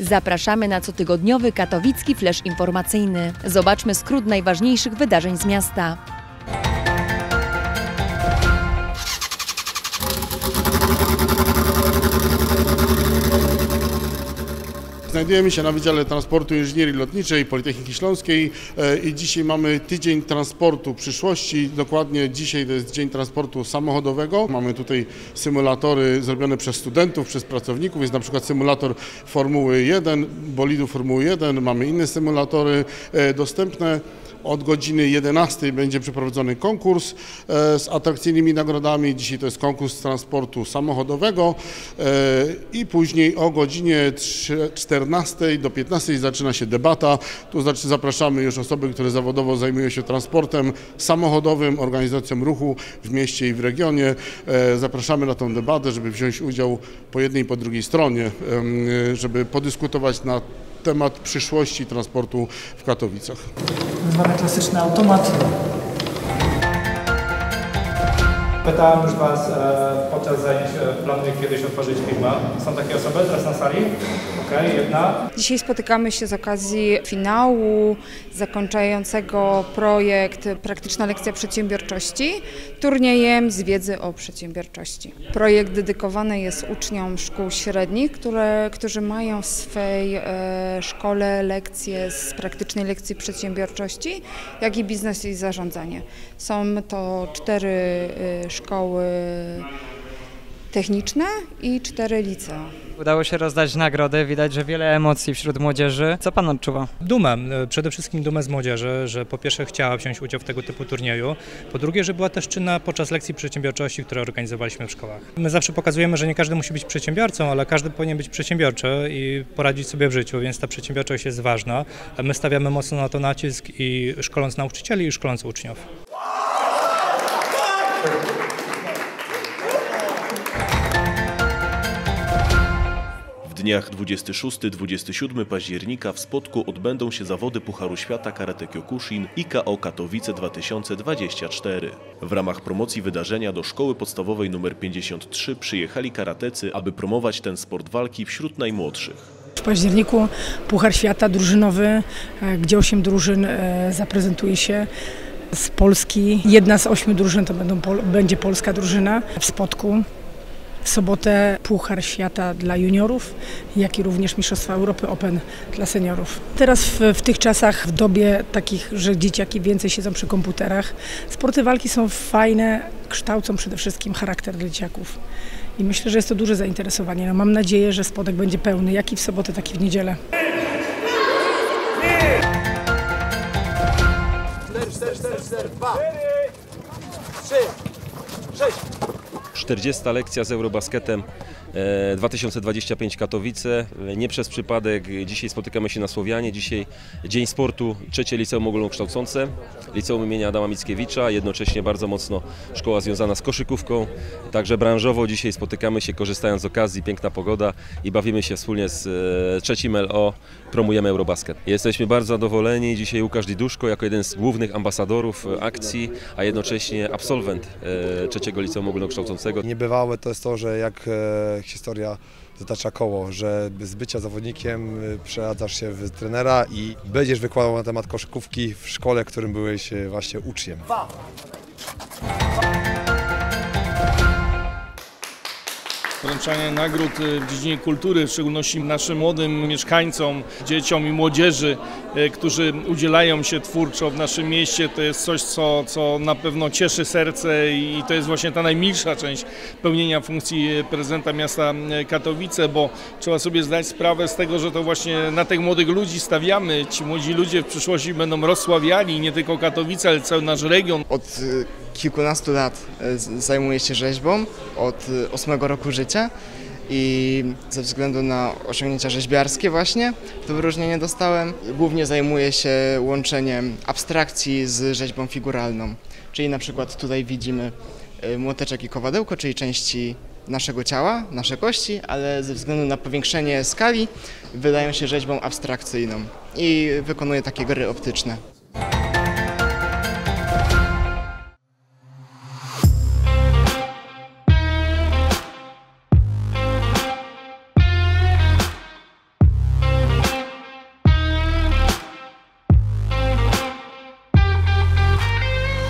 Zapraszamy na cotygodniowy katowicki flash informacyjny. Zobaczmy skrót najważniejszych wydarzeń z miasta. Znajdujemy się na Wydziale Transportu i Inżynierii Lotniczej Politechniki Śląskiej i dzisiaj mamy tydzień transportu przyszłości. Dokładnie dzisiaj to jest dzień transportu samochodowego. Mamy tutaj symulatory zrobione przez studentów, przez pracowników. Jest na przykład symulator Formuły 1, bolidu Formuły 1. Mamy inne symulatory dostępne. Od godziny 11 będzie przeprowadzony konkurs z atrakcyjnymi nagrodami. Dzisiaj to jest konkurs transportu samochodowego i później o godzinie 14 do 15 zaczyna się debata. Tu zapraszamy już osoby, które zawodowo zajmują się transportem samochodowym, organizacją ruchu w mieście i w regionie. Zapraszamy na tę debatę, żeby wziąć udział po jednej i po drugiej stronie, żeby podyskutować na temat przyszłości transportu w Katowicach. Mamy klasyczny automat. Pytałem już Was podczas zajęć, planuję kiedyś otworzyć firmę. Są takie osoby teraz na sali? Okej, jedna. Dzisiaj spotykamy się z okazji finału zakończającego projekt Praktyczna lekcja przedsiębiorczości turniejem z wiedzy o przedsiębiorczości. Projekt dedykowany jest uczniom szkół średnich, którzy mają w swej szkole lekcje z praktycznej lekcji przedsiębiorczości, jak i biznes i zarządzanie. Są to 4 szkoły techniczne i 4 licea. Udało się rozdać nagrody, widać, że wiele emocji wśród młodzieży. Co Pan odczuwa? Dumę, przede wszystkim dumę z młodzieży, że po pierwsze chciała wziąć udział w tego typu turnieju, po drugie, że była też czynna podczas lekcji przedsiębiorczości, które organizowaliśmy w szkołach. My zawsze pokazujemy, że nie każdy musi być przedsiębiorcą, ale każdy powinien być przedsiębiorczy i poradzić sobie w życiu, więc ta przedsiębiorczość jest ważna. My stawiamy mocno na to nacisk i szkoląc nauczycieli i szkoląc uczniów. W dniach 26-27 października w Spodku odbędą się zawody Pucharu Świata Karate Kyokushin IKO Katowice 2024. W ramach promocji wydarzenia do Szkoły Podstawowej nr 53 przyjechali karatecy, aby promować ten sport walki wśród najmłodszych. W październiku Puchar Świata drużynowy, gdzie 8 drużyn zaprezentuje się z Polski. Jedna z 8 drużyn to będzie polska drużyna w Spodku. W sobotę Puchar Świata dla juniorów, jak i również Mistrzostwa Europy Open dla seniorów. Teraz w tych czasach, w dobie takich, że dzieciaki więcej siedzą przy komputerach, sporty walki są fajne, kształcą przede wszystkim charakter dla dzieciaków. I myślę, że jest to duże zainteresowanie. No, mam nadzieję, że Spodek będzie pełny, jak i w sobotę, tak i w niedzielę. 4, 2, 3, 6. 40. lekcja z Eurobasketem 2025 Katowice. Nie przez przypadek dzisiaj spotykamy się na Słowianie. Dzisiaj Dzień Sportu, 3. Liceum Ogólnokształcące, Liceum imienia Adama Mickiewicza, jednocześnie bardzo mocno szkoła związana z koszykówką. Także branżowo dzisiaj spotykamy się, korzystając z okazji, piękna pogoda i bawimy się wspólnie z 3. LO, promujemy Eurobasket. Jesteśmy bardzo zadowoleni. Dzisiaj Łukasz Diduszko jako jeden z głównych ambasadorów akcji, a jednocześnie absolwent 3. Liceum Ogólnokształcącego. Niebywałe to jest to, że jak historia zatacza koło, że z bycia zawodnikiem przeradzasz się w trenera i będziesz wykładał na temat koszykówki w szkole, w którym byłeś właśnie uczniem. Wręczanie nagród w dziedzinie kultury, w szczególności naszym młodym mieszkańcom, dzieciom i młodzieży, którzy udzielają się twórczo w naszym mieście, to jest coś, co na pewno cieszy serce i to jest właśnie ta najmilsza część pełnienia funkcji prezydenta miasta Katowice, bo trzeba sobie zdać sprawę z tego, że to właśnie na tych młodych ludzi stawiamy. Ci młodzi ludzie w przyszłości będą rozsławiali nie tylko Katowice, ale cały nasz region. Od kilkunastu lat zajmuję się rzeźbą, od 8 roku życia i ze względu na osiągnięcia rzeźbiarskie właśnie to wyróżnienie dostałem. Głównie zajmuję się łączeniem abstrakcji z rzeźbą figuralną, czyli na przykład tutaj widzimy młoteczek i kowadełko, czyli części naszego ciała, nasze kości, ale ze względu na powiększenie skali wydają się rzeźbą abstrakcyjną i wykonuję takie gry optyczne.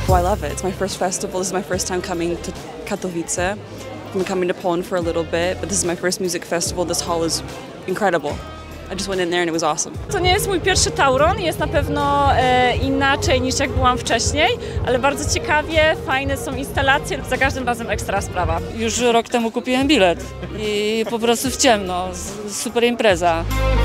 Oh, I love it. It's my first festival. This is my first time coming to Katowice. I'm coming to Poland for a little bit, but this is my first music festival. This hall is incredible. I just went in there and it was awesome. To nie jest mój pierwszy Tauron, jest na pewno inaczej niż jak byłam wcześniej, ale bardzo ciekawie, fajne są instalacje, za każdym razem ekstra sprawa. Już rok temu kupiłem bilet i po prostu w ciemno, super impreza.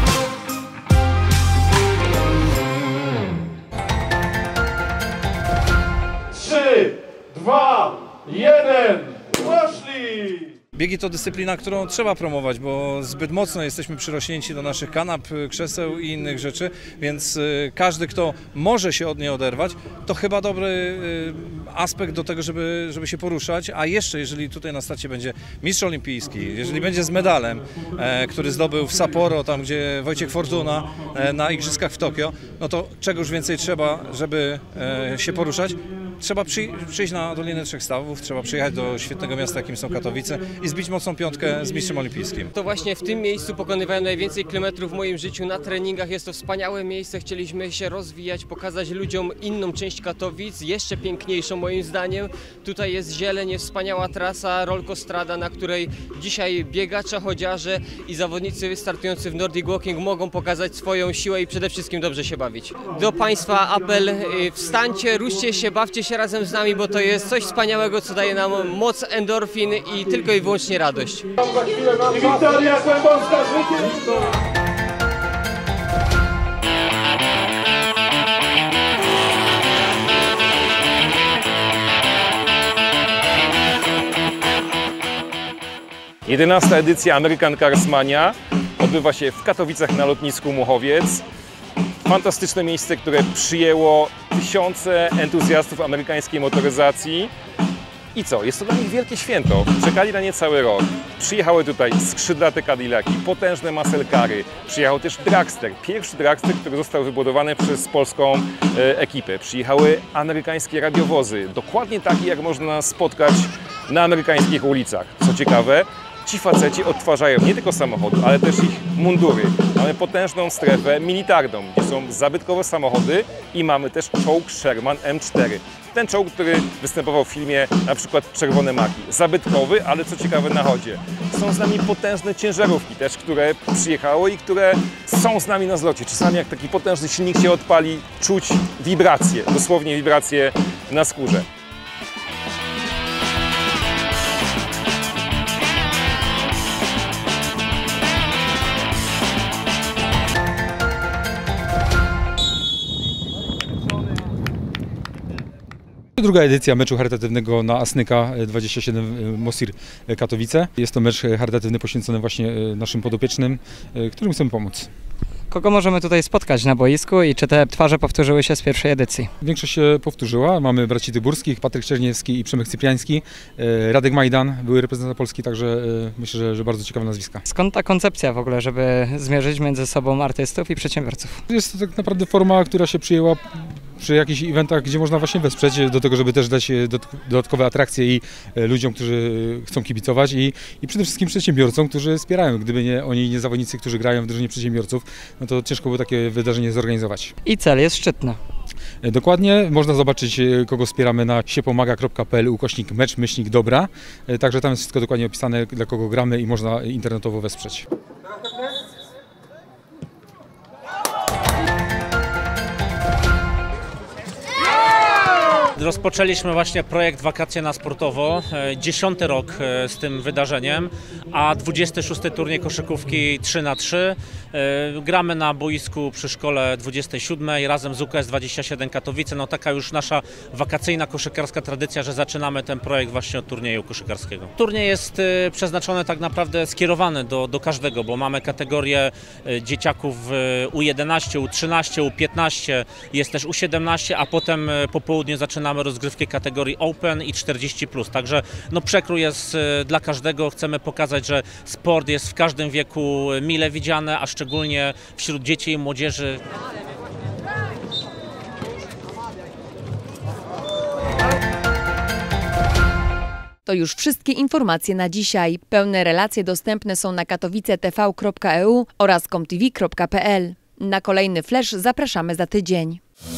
Trzy, 2, 1, poszli! Biegi to dyscyplina, którą trzeba promować, bo zbyt mocno jesteśmy przyrośnięci do naszych kanap, krzeseł i innych rzeczy, więc każdy, kto może się od niej oderwać, to chyba dobry aspekt do tego, żeby się poruszać, a jeszcze jeżeli tutaj na starcie będzie mistrz olimpijski, jeżeli będzie z medalem, który zdobył w Sapporo, tam gdzie Wojciech Fortuna na igrzyskach w Tokio, no to czegoś więcej trzeba, żeby się poruszać. Trzeba przyjść na Dolinę Trzech Stawów, trzeba przyjechać do świetnego miasta, jakim są Katowice i zbić mocną piątkę z mistrzem olimpijskim. To właśnie w tym miejscu pokonywałem najwięcej kilometrów w moim życiu na treningach. Jest to wspaniałe miejsce, chcieliśmy się rozwijać, pokazać ludziom inną część Katowic, jeszcze piękniejszą moim zdaniem. Tutaj jest zieleń, jest wspaniała trasa, rolkostrada, na której dzisiaj biegacze, chodziarze i zawodnicy startujący w Nordic Walking mogą pokazać swoją siłę i przede wszystkim dobrze się bawić. Do Państwa apel, wstańcie, ruszcie się, bawcie się razem z nami, bo to jest coś wspaniałego, co daje nam moc, endorfin i tylko i wyłącznie radość. Wiktoria Kłębowska, zwycięstwo! Jedenasta edycja American Cars Mania odbywa się w Katowicach na lotnisku Muchowiec. Fantastyczne miejsce, które przyjęło tysiące entuzjastów amerykańskiej motoryzacji. I co? Jest to dla nich wielkie święto. Czekali na nie cały rok. Przyjechały tutaj skrzydlate Cadillaki, potężne muscle cary. Przyjechał też dragster, pierwszy dragster, który został wybudowany przez polską ekipę. Przyjechały amerykańskie radiowozy, dokładnie takie, jak można spotkać na amerykańskich ulicach. Co ciekawe, ci faceci odtwarzają nie tylko samochody, ale też ich mundury. Mamy potężną strefę militarną, gdzie są zabytkowe samochody i mamy też czołg Sherman M4. Ten czołg, który występował w filmie na przykład Czerwone Maki. Zabytkowy, ale co ciekawe na chodzie. Są z nami potężne ciężarówki też, które przyjechały i które są z nami na zlocie. Czasami jak taki potężny silnik się odpali, czuć wibracje, dosłownie wibracje na skórze. Druga edycja meczu charytatywnego na Asnyka 27 Mosir Katowice. Jest to mecz charytatywny poświęcony właśnie naszym podopiecznym, którym chcemy pomóc. Kogo możemy tutaj spotkać na boisku i czy te twarze powtórzyły się z pierwszej edycji? Większość się powtórzyła. Mamy braci Tyburskich, Patryk Czerniewski i Przemek Cypriański. Radek Majdan, były reprezentant Polski, także myślę, że bardzo ciekawe nazwiska. Skąd ta koncepcja w ogóle, żeby zmierzyć między sobą artystów i przedsiębiorców? Jest to tak naprawdę forma, która się przyjęła przy jakichś eventach, gdzie można właśnie wesprzeć do tego, żeby też dać dodatkowe atrakcje i ludziom, którzy chcą kibicować i przede wszystkim przedsiębiorcom, którzy wspierają. Gdyby nie oni, nie zawodnicy, którzy grają w drużynie przedsiębiorców, no to ciężko było takie wydarzenie zorganizować. I cel jest szczytny. Dokładnie, można zobaczyć, kogo wspieramy na siepomaga.pl/mecz-dobra. Także tam jest wszystko dokładnie opisane, dla kogo gramy i można internetowo wesprzeć. Rozpoczęliśmy właśnie projekt Wakacje na Sportowo, 10. rok z tym wydarzeniem, a 26. turniej koszykówki 3x3. Gramy na boisku przy szkole 27 razem z UKS 27 Katowice. No taka już nasza wakacyjna koszykarska tradycja, że zaczynamy ten projekt właśnie od turnieju koszykarskiego. Turniej jest przeznaczony tak naprawdę skierowany do każdego, bo mamy kategorię dzieciaków U11, U13, U15, jest też U17, a potem po południu zaczynamy rozgrywki kategorii Open i 40+. Także no, przekrój jest dla każdego. Chcemy pokazać, że sport jest w każdym wieku mile widziany, a szczególnie wśród dzieci i młodzieży. To już wszystkie informacje na dzisiaj. Pełne relacje dostępne są na katowicetv.eu oraz comtv.pl. Na kolejny flash zapraszamy za tydzień.